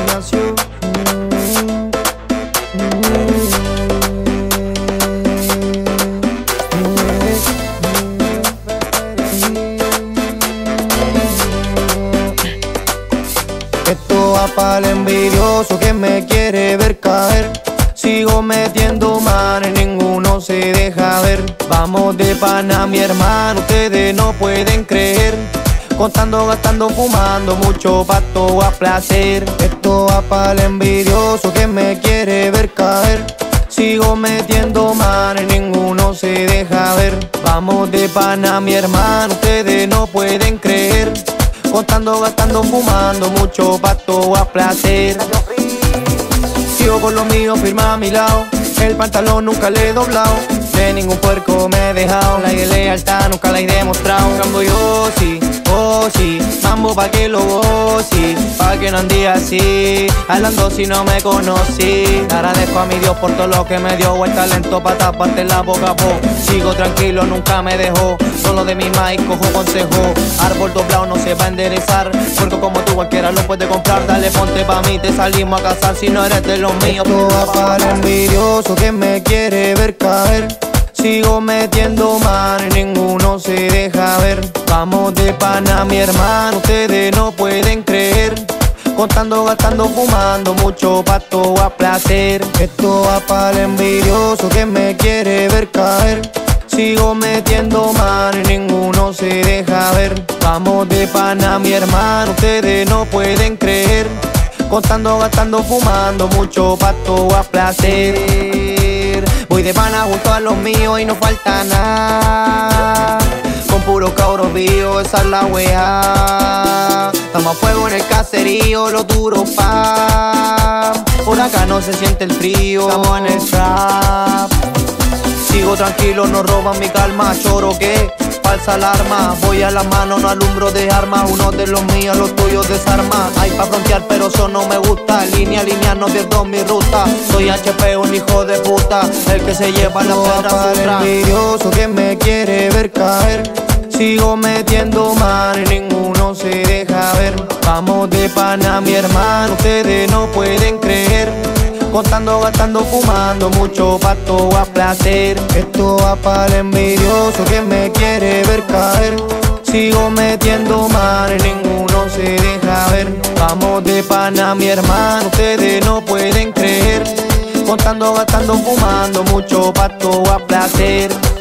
nació. Esto va para el envidioso que me quiere ver caer. Sigo metiendo mano y ninguno se deja ver. Vamos de pana, mi hermano, ustedes no pueden creer. Contando, gastando, fumando, mucho pato a placer. Esto va para el envidioso que me quiere ver caer. Sigo metiendo mano y ninguno se deja ver. Vamos de pana, mi hermano, ustedes no pueden creer. Contando, gastando, fumando, mucho pato a placer. Sigo con lo mío, firma a mi lado. El pantalón nunca le he doblado. De ningún puerco me he dejado. La lealtad nunca la he demostrado. Cambio yo, sí, oh sí. Mambo pa' que lo goci, pa' que no ande así, hablando si no me conocí. Agradezco a mi Dios por todo lo que me dio. O el talento pa' taparte la boca a poco. Sigo tranquilo, nunca me dejó. Solo de mi maíz cojo consejo. Árbol doblado no se va a enderezar. Puerco como tú cualquiera lo puede comprar. Dale, ponte pa' mí, te salimos a casar. Si no eres de los míos. Esto va para el envidioso que me quiere ver caer. Sigo metiendo mano y ninguno se deja ver. Vamos de pana, mi hermano, ustedes no pueden creer. Contando, gastando, fumando, mucho pato a placer. Esto va para el envidioso que me quiere ver caer. Sigo metiendo mano y ninguno se deja ver. Vamos de pana, mi hermano, ustedes no pueden creer. Contando, gastando, fumando, mucho pato a placer. Voy de pana junto a los míos y no falta nada. Con puro cabros vivos, esa es la weá. Estamos a fuego en el caserío, los duros pa'. Por acá no se siente el frío, estamos en el trap. Sigo tranquilo, no roban mi calma, choro que falsa alarma. Voy a la mano, no alumbro de armas. Uno de los míos, los tuyos desarma. Hay pa' frontear, pero eso no me gusta. Línea a línea, no pierdo mi ruta. Soy HP, un hijo de puta, el que se lleva la pedra sutra. El envidioso que me quiere ver caer. Sigo metiendo mano y ninguno se deja ver. Vamos de pana, mi hermano, ustedes no pueden creer. Contando, gastando, fumando, mucho pato a placer. Esto va para el envidioso que me quiere ver caer. Sigo metiendo mano y ninguno se deja ver. Vamos de pana, mi hermano, ustedes no pueden creer. Contando, gastando, fumando, mucho pato a placer.